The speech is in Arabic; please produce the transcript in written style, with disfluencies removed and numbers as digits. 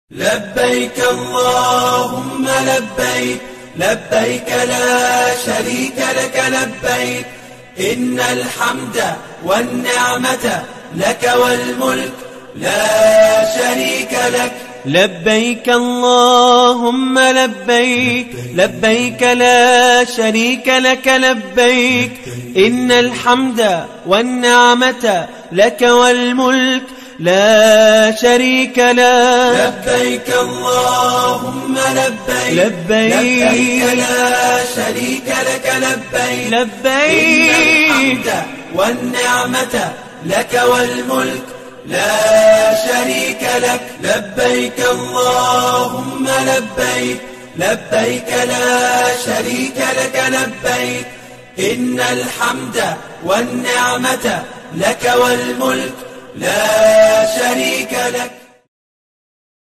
لبيك اللهم لبيك لبيك لا شريك لك لبيك إن الحمد والنعمة لك والملك لا شريك لك. لبيك اللهم لبيك لبيك لا شريك لك لبيك إن الحمد والنعمة لك والملك لا شريك لك. لبيك اللهم لبيك لبيك لا شريك لك لبيك لبيك إن الحمد والنعمة لك والملك لا شريك لك. لبيك اللهم لبيك لبيك لا شريك لك لبيك إن الحمد والنعمة لك والملك لا شريك لك.